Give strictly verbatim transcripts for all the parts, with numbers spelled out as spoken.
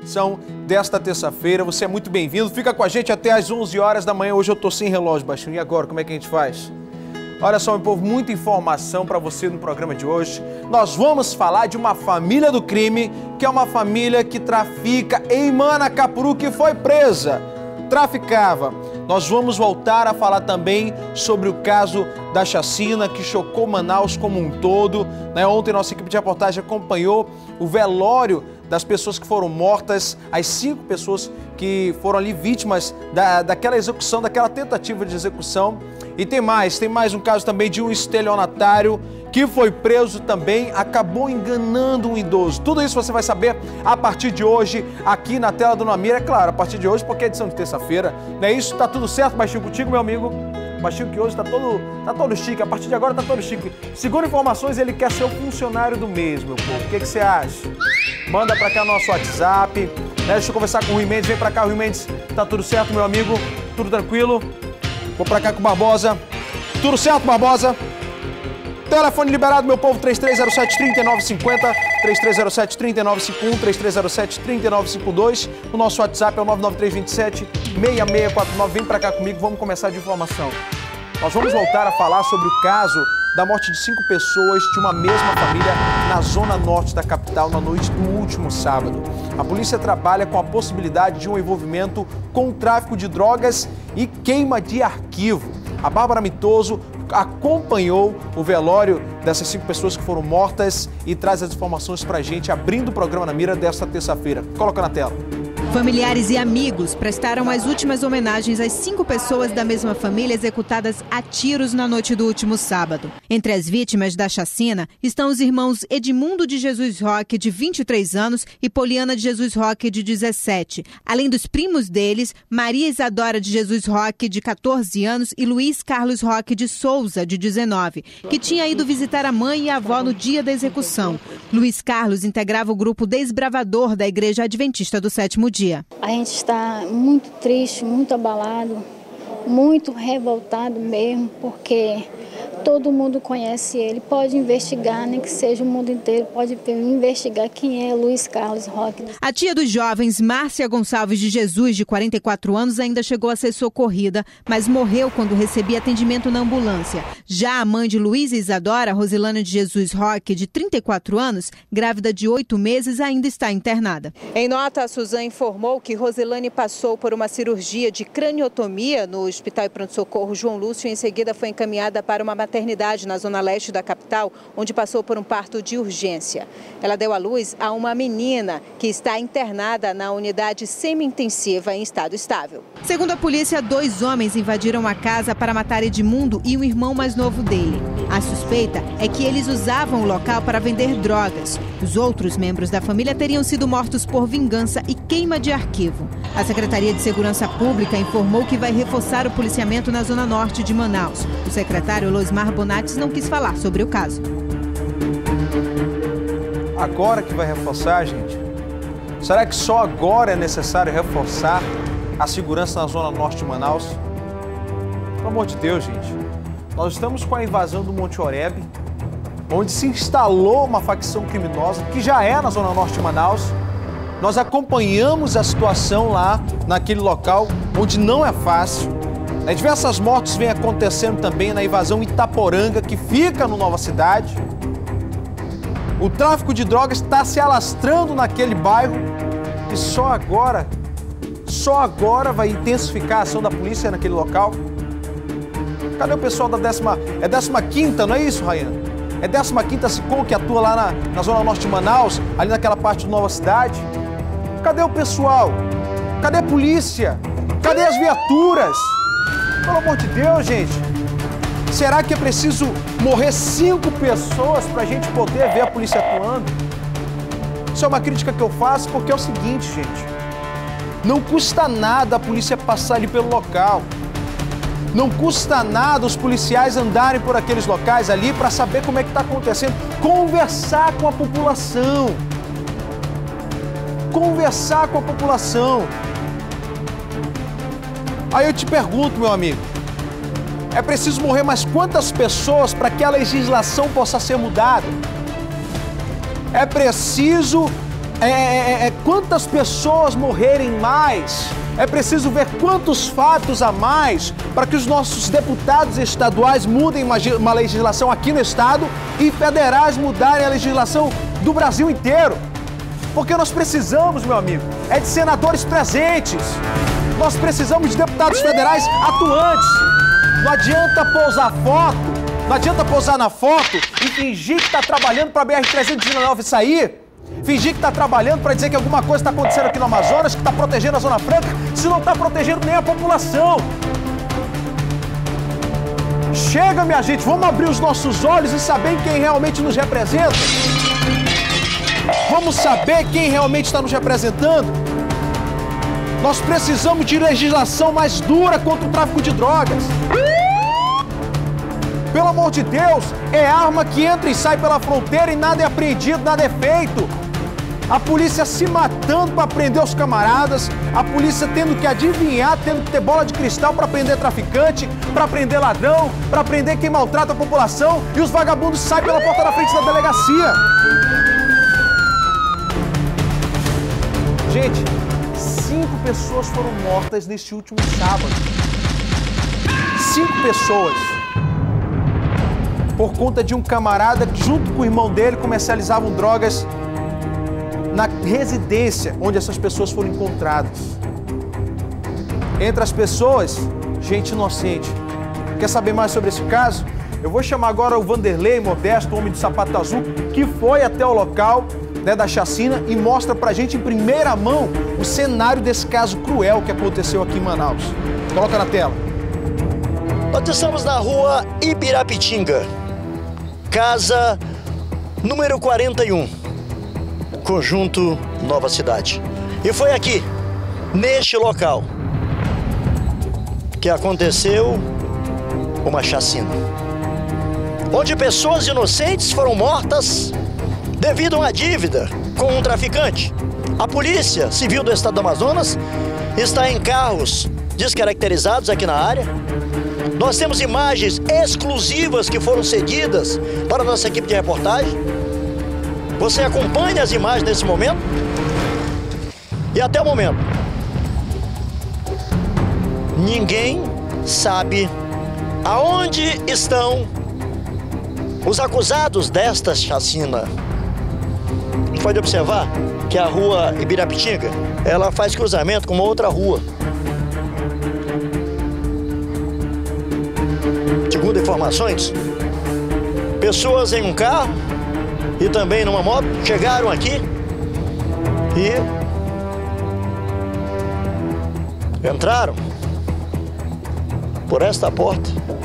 edição desta terça-feira. Você é muito bem-vindo. Fica com a gente até às onze horas da manhã. Hoje eu tô sem relógio, Baixinho. E agora, como é que a gente faz? Olha só, meu povo, muita informação para você no programa de hoje. Nós vamos falar de uma família do crime, que é uma família que trafica em Manacapuru, que foi presa. Traficava. Nós vamos voltar a falar também sobre o caso da chacina que chocou Manaus como um todo. Né? Ontem nossa equipe de reportagem acompanhou o velório das pessoas que foram mortas, as cinco pessoas que foram ali vítimas da, daquela execução, daquela tentativa de execução. E tem mais, tem mais um caso também de um estelionatário que foi preso também, acabou enganando um idoso. Tudo isso você vai saber a partir de hoje, aqui na tela do Namira. É claro, a partir de hoje, porque é edição de terça-feira, não é isso? Tá tudo certo, Baixinho, contigo, meu amigo? Baixinho que hoje tá todo, tá todo chique, a partir de agora tá todo chique. Segundo informações, ele quer ser o funcionário do mês, meu povo. O que que você acha? Manda pra cá nosso WhatsApp, né? Deixa eu conversar com o Rui Mendes, vem pra cá, Rui Mendes. Tá tudo certo, meu amigo? Tudo tranquilo? Vou pra cá com o Barbosa. Tudo certo, Barbosa? Telefone liberado, meu povo, três três zero sete, três nove cinco zero, três três zero sete, três nove cinco um, três três zero sete, três nove cinco dois. O nosso WhatsApp é o nove nove três dois sete, seis seis quatro nove. Vem pra cá comigo, vamos começar de informação. Nós vamos voltar a falar sobre o caso da morte de cinco pessoas de uma mesma família na zona norte da capital na noite do último sábado. A polícia trabalha com a possibilidade de um envolvimento com o tráfico de drogas e queima de arquivo. A Bárbara Mitoso acompanhou o velório dessas cinco pessoas que foram mortas e traz as informações pra gente, abrindo o programa na mira desta terça-feira. Coloca na tela. Familiares e amigos prestaram as últimas homenagens às cinco pessoas da mesma família executadas a tiros na noite do último sábado. Entre as vítimas da chacina estão os irmãos Edmundo de Jesus Roque, de vinte e três anos, e Poliana de Jesus Roque, de dezessete. Além dos primos deles, Maria Isadora de Jesus Roque, de quatorze anos, e Luiz Carlos Roque de Souza, de dezenove, que tinha ido visitar a mãe e a avó no dia da execução. Luiz Carlos integrava o grupo Desbravador da Igreja Adventista do Sétimo Dia. A gente está muito triste, muito abalado, muito revoltado mesmo, porque todo mundo conhece ele, pode investigar, nem que seja o mundo inteiro, pode investigar quem é Luiz Carlos Roque. A tia dos jovens, Márcia Gonçalves de Jesus, de quarenta e quatro anos, ainda chegou a ser socorrida, mas morreu quando recebia atendimento na ambulância. Já a mãe de Luiz e Isadora, Rosilane de Jesus Roque, de trinta e quatro anos, grávida de oito meses, ainda está internada. Em nota, a Suzane informou que Rosilane passou por uma cirurgia de craniotomia no Hospital e Pronto-Socorro João Lúcio e em seguida foi encaminhada para uma maternidade na zona leste da capital, onde passou por um parto de urgência. Ela deu à luz a uma menina que está internada na unidade semi-intensiva em estado estável. Segundo a polícia, dois homens invadiram a casa para matar Edmundo e o irmão mais novo dele. A suspeita é que eles usavam o local para vender drogas. Os outros membros da família teriam sido mortos por vingança e queima de arquivo. A Secretaria de Segurança Pública informou que vai reforçar o policiamento na zona norte de Manaus. O secretário Losmar Bonates não quis falar sobre o caso. Agora que vai reforçar, gente? Será que só agora é necessário reforçar a segurança na zona norte de Manaus? Pelo amor de Deus, gente. Nós estamos com a invasão do Monte Oreb, onde se instalou uma facção criminosa, que já é na zona norte de Manaus. Nós acompanhamos a situação lá, naquele local, onde não é fácil. Diversas mortes vêm acontecendo também na invasão Itaporanga, que fica no Nova Cidade. O tráfico de drogas está se alastrando naquele bairro e só agora, só agora vai intensificar a ação da polícia naquele local. Cadê o pessoal da décima, é décima quinta, não é isso, Rayane? É décima quinta SICOM que atua lá na, na zona norte de Manaus, ali naquela parte do Nova Cidade. Cadê o pessoal? Cadê a polícia? Cadê as viaturas? Pelo amor de Deus, gente. Será que é preciso morrer cinco pessoas para a gente poder ver a polícia atuando? Isso é uma crítica que eu faço porque é o seguinte, gente. Não custa nada a polícia passar ali pelo local. Não custa nada os policiais andarem por aqueles locais ali para saber como é que está acontecendo. Conversar com a população. Conversar com a população. Aí eu te pergunto, meu amigo, é preciso morrer mais quantas pessoas para que a legislação possa ser mudada? É preciso é, é, é quantas pessoas morrerem mais, é preciso ver quantos fatos a mais para que os nossos deputados estaduais mudem uma legislação aqui no estado e federais mudarem a legislação do Brasil inteiro. Porque nós precisamos, meu amigo, é de senadores presentes. Nós precisamos de deputados federais atuantes. Não adianta pousar foto, não adianta pousar na foto e fingir que está trabalhando para a B R trezentos e dezenove sair. Fingir que está trabalhando para dizer que alguma coisa está acontecendo aqui no Amazonas, que está protegendo a Zona Franca, se não está protegendo nem a população. Chega, minha gente, vamos abrir os nossos olhos e saber quem realmente nos representa. Vamos saber quem realmente está nos representando. Nós precisamos de legislação mais dura contra o tráfico de drogas. Pelo amor de Deus, é arma que entra e sai pela fronteira e nada é apreendido, nada é feito. A polícia se matando para prender os camaradas, a polícia tendo que adivinhar, tendo que ter bola de cristal para prender traficante, para prender ladrão, para prender quem maltrata a população, e os vagabundos saem pela porta da frente da delegacia. Gente, cinco pessoas foram mortas neste último sábado. Cinco pessoas. Por conta de um camarada que, junto com o irmão dele, comercializavam drogas na residência onde essas pessoas foram encontradas. Entre as pessoas, gente inocente. Quer saber mais sobre esse caso? Eu vou chamar agora o Vanderlei Modesto, o homem do sapato azul, que foi até o local, né, da chacina e mostra pra gente em primeira mão o cenário desse caso cruel que aconteceu aqui em Manaus. Coloca na tela. Nós estamos na rua Ibirapitinga, casa número quarenta e um, conjunto Nova Cidade. E foi aqui, neste local, que aconteceu uma chacina, onde pessoas inocentes foram mortas devido a uma dívida com um traficante. A Polícia Civil do Estado do Amazonas está em carros descaracterizados aqui na área. Nós temos imagens exclusivas que foram cedidas para a nossa equipe de reportagem. Você acompanha as imagens nesse momento. E até o momento, ninguém sabe aonde estão os acusados desta chacina. A gente pode observar que a rua Ibirapitinga, ela faz cruzamento com uma outra rua. Segundo informações, pessoas em um carro e também numa moto chegaram aqui e entraram por esta porta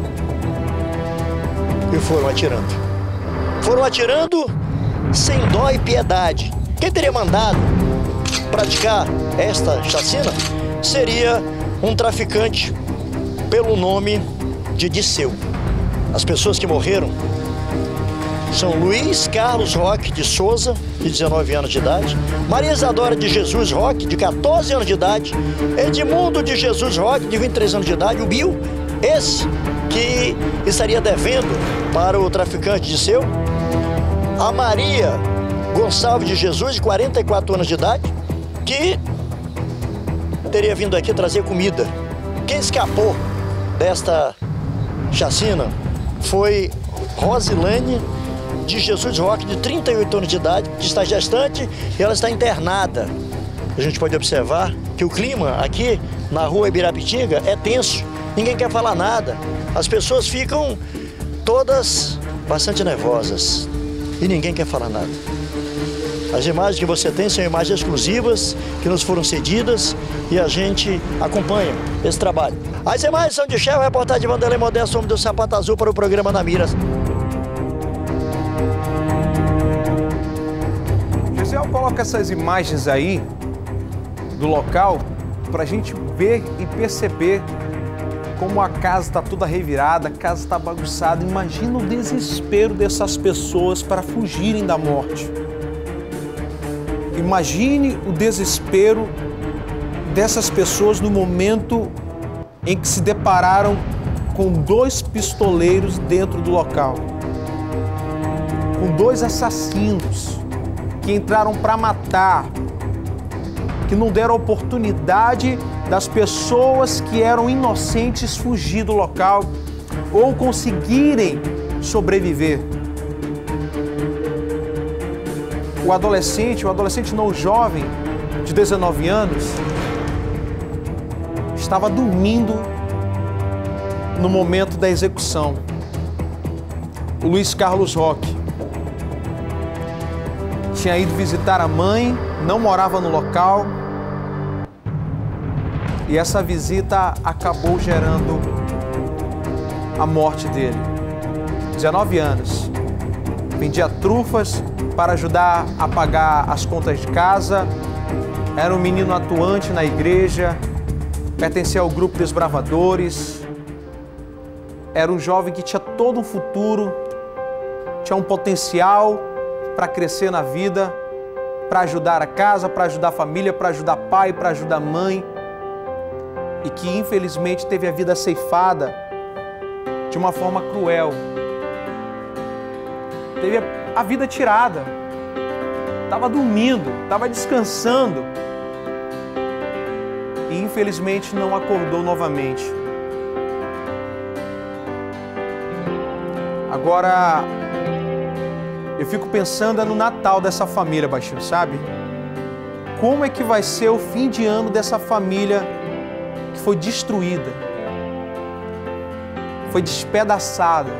e foram atirando. Foram atirando sem dó e piedade. Quem teria mandado praticar esta chacina seria um traficante pelo nome de Disseu. As pessoas que morreram são Luiz Carlos Roque de Souza, de dezenove anos de idade, Maria Isadora de Jesus Roque, de quatorze anos de idade, Edmundo de Jesus Roque, de vinte e três anos de idade, o Bill, esse que estaria devendo para o traficante Disseu, a Maria Gonçalves de Jesus, de quarenta e quatro anos de idade, que teria vindo aqui trazer comida. Quem escapou desta chacina foi Rosilane de Jesus Roque, de trinta e oito anos de idade, que está gestante e ela está internada. A gente pode observar que o clima aqui na rua Ibirapitinga é tenso, ninguém quer falar nada, as pessoas ficam todas bastante nervosas e ninguém quer falar nada. As imagens que você tem são imagens exclusivas que nos foram cedidas e a gente acompanha esse trabalho. As imagens são de chefe, reportagem de Vanderlei Modesto, homem do sapato azul, para o programa Na Mira. Gisele, coloca essas imagens aí do local para a gente ver e perceber como a casa está toda revirada, a casa está bagunçada. Imagina o desespero dessas pessoas para fugirem da morte. Imagine o desespero dessas pessoas no momento em que se depararam com dois pistoleiros dentro do local, com dois assassinos que que entraram para matar, que não deram oportunidade das pessoas que eram inocentes fugir do local ou conseguirem sobreviver. O adolescente, o adolescente não, o jovem de dezenove anos, estava dormindo no momento da execução. O Luiz Carlos Roque tinha ido visitar a mãe, não morava no local, e essa visita acabou gerando a morte dele. dezenove anos. Vendia trufas para ajudar a pagar as contas de casa. Era um menino atuante na igreja. Pertencia ao grupo Desbravadores. Era um jovem que tinha todo um futuro. Tinha um potencial para crescer na vida, para ajudar a casa, para ajudar a família, para ajudar pai, para ajudar mãe. E que infelizmente teve a vida ceifada de uma forma cruel. Teve a vida tirada. Estava dormindo, estava descansando. E infelizmente não acordou novamente. Agora, eu fico pensando no Natal dessa família, Baixinho, sabe? Como é que vai ser o fim de ano dessa família que foi destruída, foi despedaçada?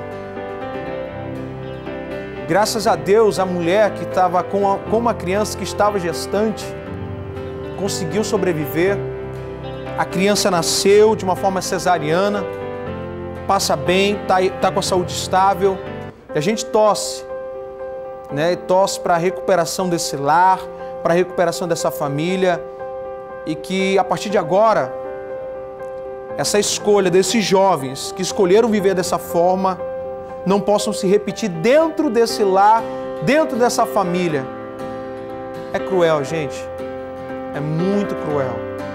Graças a Deus, a mulher que estava com, a, com uma criança que estava gestante conseguiu sobreviver. A criança nasceu de uma forma cesariana, passa bem, está tá com a saúde estável. E a gente torce, né? Torce para a recuperação desse lar, para a recuperação dessa família. E que a partir de agora, essa escolha desses jovens que escolheram viver dessa forma não possam se repetir dentro desse lar, dentro dessa família. É cruel, gente. É muito cruel.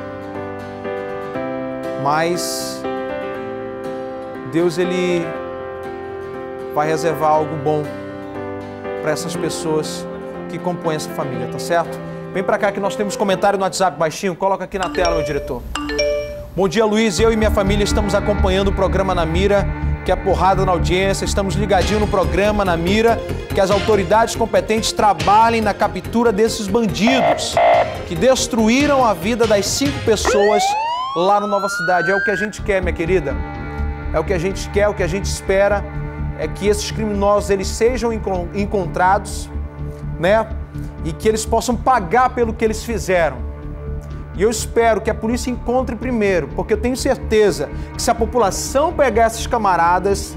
Mas Deus, Ele vai reservar algo bom para essas pessoas que compõem essa família, tá certo? Vem para cá que nós temos comentário no WhatsApp, Baixinho. Coloca aqui na tela, meu diretor. Bom dia, Luiz. Eu e minha família estamos acompanhando o programa Na Mira, que é porrada na audiência. Estamos ligadinhos no programa Na Mira, que as autoridades competentes trabalhem na captura desses bandidos que destruíram a vida das cinco pessoas lá no Nova Cidade. É o que a gente quer, minha querida. É o que a gente quer, o que a gente espera é que esses criminosos eles sejam encontrados, né? E que eles possam pagar pelo que eles fizeram. E eu espero que a polícia encontre primeiro, porque eu tenho certeza que se a população pegar esses camaradas,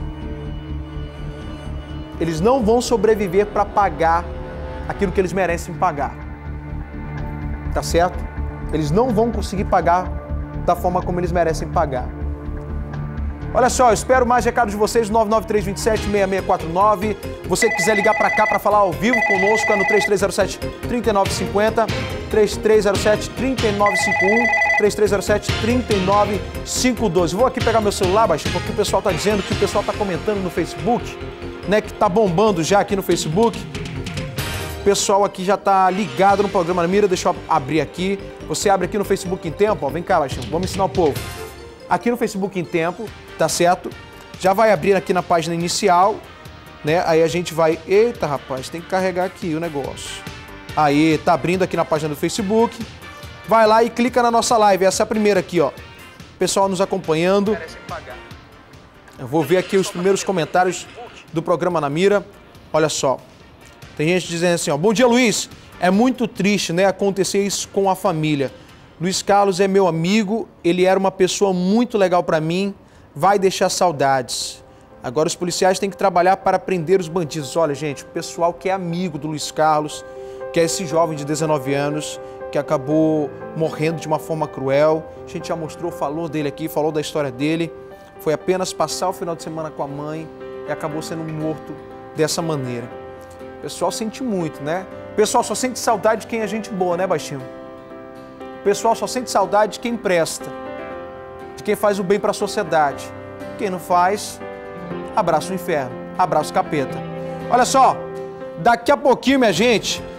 eles não vão sobreviver para pagar aquilo que eles merecem pagar. Tá certo? Eles não vão conseguir pagar da forma como eles merecem pagar. Olha só, eu espero mais recados de vocês, nove nove três dois sete, seis seis quatro nove. Você que quiser ligar para cá para falar ao vivo conosco, é no três três zero sete, três nove cinco zero, três três zero sete, três nove cinco um, três três zero sete, três nove cinco dois. Vou aqui pegar meu celular, Baixinho, porque o pessoal está dizendo que o pessoal está comentando no Facebook, né, que está bombando já aqui no Facebook. O pessoal aqui já está ligado no programa Na Mira. Deixa eu abrir aqui. Você abre aqui no Facebook em tempo, ó. Vem cá, Baixinho, vamos ensinar o povo. Aqui no Facebook em tempo, tá certo? Já vai abrir aqui na página inicial, né? Aí a gente vai... Eita, rapaz, tem que carregar aqui o negócio. Aí, tá abrindo aqui na página do Facebook. Vai lá e clica na nossa live. Essa é a primeira aqui, ó. Pessoal nos acompanhando. Eu vou ver aqui os primeiros comentários do programa Na Mira. Olha só. Tem gente dizendo assim, ó. Bom dia, Luiz. É muito triste, né, acontecer isso com a família. Luiz Carlos é meu amigo, ele era uma pessoa muito legal para mim, vai deixar saudades. Agora os policiais têm que trabalhar para prender os bandidos. Olha, gente, o pessoal que é amigo do Luiz Carlos, que é esse jovem de dezenove anos, que acabou morrendo de uma forma cruel. A gente já mostrou, falou dele aqui, falou da história dele. Foi apenas passar o final de semana com a mãe e acabou sendo morto dessa maneira. O pessoal sente muito, né? O pessoal só sente saudade de quem é gente boa, né, Baixinho? O pessoal só sente saudade de quem presta, de quem faz o bem para a sociedade. Quem não faz, abraça o inferno, abraça o capeta. Olha só, daqui a pouquinho, minha gente,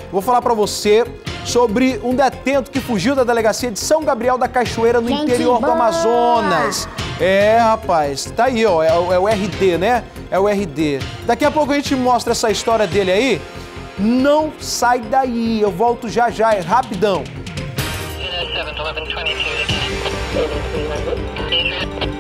vou falar para você sobre um detento que fugiu da delegacia de São Gabriel da Cachoeira, no interior do Amazonas. É, rapaz, tá aí, ó, é, é o R D, né? É o R D. Daqui a pouco a gente mostra essa história dele aí. Não sai daí, eu volto já já, é rapidão.